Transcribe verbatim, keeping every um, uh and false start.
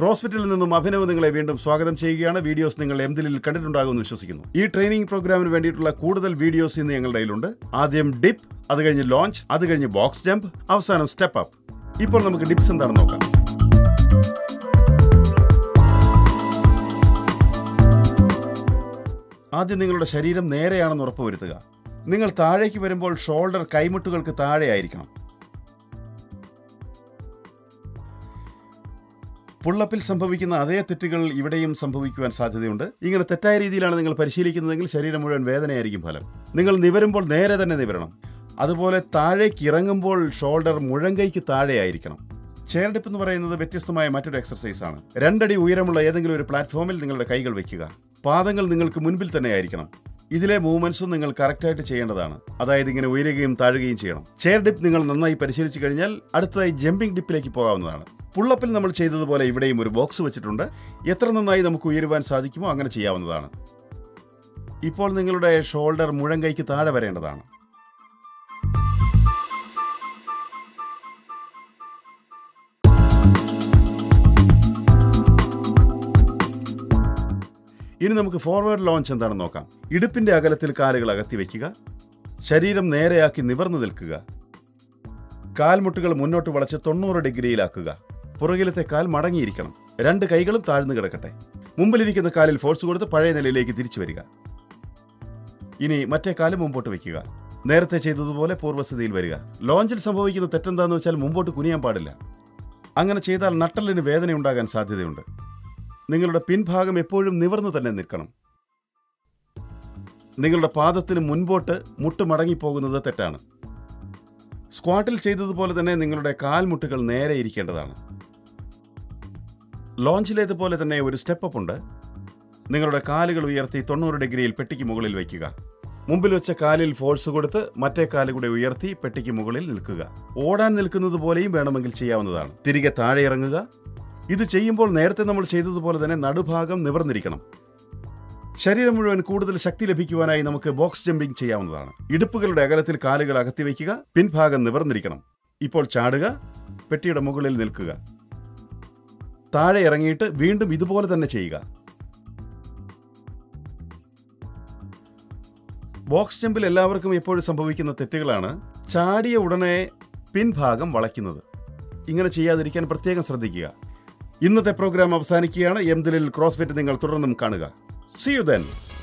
CrossFitൽ നിന്നും അഭിനവ് നിങ്ങളെ വീണ്ടും സ്വാഗതം ചെയ്യുകയാണ്. വീഡിയോസ് നിങ്ങൾ എംദിലിൽ കണ്ടിട്ടുണ്ടാകുമെന്ന് വിശ്വസിക്കുന്നു. ഈ ട്രെയിനിങ് പ്രോഗ്രാമിന് വേണ്ടിയിട്ടുള്ള കൂടുതൽ വീഡിയോസ് ഇന്ന് ഞങ്ങളുടെ കയ്യിലുണ്ട്. ആദ്യം ഡിപ്പ്, അത് കഴിഞ്ഞ് ലോഞ്ച്, അത് കഴിഞ്ഞ് ബോക്സ് ജമ്പ്, അവസാനം സ്റ്റെപ്പ് അപ്പ്. ഇപ്പോൾ നമുക്ക് ഡിപ്സ് എന്താണെന്ന് നോക്കാം. ആദ്യം നിങ്ങളുടെ ശരീരം നേരെയാണെന്ന് ഉറപ്പുവരുത്തുക. നിങ്ങൾ താഴേക്ക് വരുമ്പോൾ ഷോൾഡർ കൈമുട്ടുകൾക്ക് താഴെയായിരിക്കണം. പുള്ളപ്പിൽ സംഭവിക്കുന്ന അതേ തെറ്റുകൾ ഇവിടെയും സംഭവിക്കുവാൻ സാധ്യതയുണ്ട്. ഇങ്ങനെ തെറ്റായ രീതിയിലാണ് നിങ്ങൾ പരിശീലിക്കുന്നതെങ്കിൽ ശരീരം മുഴുവൻ വേദനയായിരിക്കും ഫലം. നിങ്ങൾ നിവരുമ്പോൾ നേരെ തന്നെ നിവരണം. അതുപോലെ താഴേക്ക് ഇറങ്ങുമ്പോൾ ഷോൾഡർ മുഴങ്കൈക്ക് താഴെയായിരിക്കണം. ചെയർ ഡിപ്പ് എന്ന് പറയുന്നത് വ്യത്യസ്തമായ മറ്റൊരു എക്സർസൈസാണ്. രണ്ടടി ഉയരമുള്ള ഏതെങ്കിലും ഒരു പ്ലാറ്റ്ഫോമിൽ നിങ്ങളുടെ കൈകൾ വയ്ക്കുക. പാദങ്ങൾ നിങ്ങൾക്ക് മുൻപിൽ തന്നെ ആയിരിക്കണം. ഇതിലെ മൂവ്മെന്റ്സും നിങ്ങൾ കറക്റ്റായിട്ട് ചെയ്യേണ്ടതാണ്. അതായത് ഇങ്ങനെ ഉയരുകയും താഴുകയും ചെയ്യണം. ചെയർ ഡിപ്പ് നിങ്ങൾ നന്നായി പരിശീലിച്ചു കഴിഞ്ഞാൽ അടുത്തതായി ജമ്പിംഗ് ഡിപ്പിലേക്ക് പോകാവുന്നതാണ്. പുള്ളപ്പിൽ നമ്മൾ ചെയ്തതുപോലെ ഇവിടെയും ഒരു ബോക്സ് വെച്ചിട്ടുണ്ട്. എത്ര നന്നായി നമുക്ക് ഉയരുവാൻ സാധിക്കുമോ അങ്ങനെ ചെയ്യാവുന്നതാണ്. ഇപ്പോൾ നിങ്ങളുടെ ഷോൾഡർ മുഴങ്കൈക്ക് താഴെ വരേണ്ടതാണ്. ഇനി നമുക്ക് ഫോർവേഡ് ലോഞ്ച് എന്താണെന്ന് നോക്കാം. ഇടുപ്പിന്റെ അകലത്തിൽ കാലുകൾ അകത്തി വയ്ക്കുക. ശരീരം നേരെയാക്കി നിവർന്നു നിൽക്കുക. കാൽമുട്ടുകൾ മുന്നോട്ട് വളച്ച് തൊണ്ണൂറ് ഡിഗ്രിയിലാക്കുക. പുറകിലത്തെ കാൽ മടങ്ങിയിരിക്കണം. രണ്ട് കൈകളും താഴ്ന്നു കിടക്കട്ടെ. മുമ്പിലിരിക്കുന്ന കാലിൽ ഫോഴ്സ് കൊടുത്ത് പഴയ നിലയിലേക്ക് തിരിച്ചു വരിക. ഇനി മറ്റേ കാല് മുമ്പോട്ട് വയ്ക്കുക. നേരത്തെ ചെയ്തതുപോലെ പൂർവ്വസ്ഥിതിയിൽ വരിക. ലോഞ്ചിൽ സംഭവിക്കുന്ന തെറ്റെന്താണെന്ന് വെച്ചാൽ മുമ്പോട്ട് കുനിയാൻ പാടില്ല. അങ്ങനെ ചെയ്താൽ നട്ടലിന് വേദന ഉണ്ടാകാൻ സാധ്യതയുണ്ട്. നിങ്ങളുടെ പിൻഭാഗം എപ്പോഴും നിവർന്നു തന്നെ നിൽക്കണം. നിങ്ങളുടെ പാദത്തിന് മുൻപോട്ട് മുട്ട് മടങ്ങിപ്പോകുന്നത് തെറ്റാണ്. സ്ക്വാട്ടിൽ ചെയ്തതുപോലെ തന്നെ നിങ്ങളുടെ കാൽമുട്ടുകൾ നേരെ ഇരിക്കേണ്ടതാണ്. ലോഞ്ചിലേതുപോലെ തന്നെ ഒരു സ്റ്റെപ്പ് അപ്പ് ഉണ്ട്. നിങ്ങളുടെ കാലുകൾ ഉയർത്തി തൊണ്ണൂറ് ഡിഗ്രിയിൽ പെട്ടിക്ക് മുകളിൽ വയ്ക്കുക. മുമ്പിൽ വെച്ച കാലിൽ ഫോഴ്സ് കൊടുത്ത് മറ്റേ കാലുകൂടെ ഉയർത്തി പെട്ടിക്ക് മുകളിൽ നിൽക്കുക. ഓടാൻ നിൽക്കുന്നത് പോലെയും വേണമെങ്കിൽ ചെയ്യാവുന്നതാണ്. തിരികെ താഴെ ഇറങ്ങുക. ഇത് ചെയ്യുമ്പോൾ നേരത്തെ നമ്മൾ ചെയ്തതുപോലെ തന്നെ നടുഭാഗം നിവർന്നിരിക്കണം. ശരീരം മുഴുവൻ കൂടുതൽ ശക്തി ലഭിക്കുവാനായി നമുക്ക് ബോക്സ് ജമ്പിംഗ് ചെയ്യാവുന്നതാണ്. ഇടുപ്പുകളുടെ അകലത്തിൽ കാലുകൾ അകത്തി വയ്ക്കുക. പിൻഭാഗം നിവർന്നിരിക്കണം. ഇപ്പോൾ ചാടുക. പെട്ടിയുടെ മുകളിൽ നിൽക്കുക. താഴെ ഇറങ്ങിയിട്ട് വീണ്ടും ഇതുപോലെ തന്നെ ചെയ്യുക. ബോക്സ് ജമ്പിൽ എല്ലാവർക്കും എപ്പോഴും സംഭവിക്കുന്ന തെറ്റുകളാണ് ചാടിയ ഉടനെ പിൻഭാഗം വളയ്ക്കുന്നത്. ഇങ്ങനെ ചെയ്യാതിരിക്കാൻ പ്രത്യേകം ശ്രദ്ധിക്കുക. ഇന്നത്തെ പ്രോഗ്രാം അവസാനിക്കുകയാണ്. എംദിലിൽ ക്രോസ്ഫിറ്റ് നിങ്ങൾ തുടർന്നും കാണുക. See you then.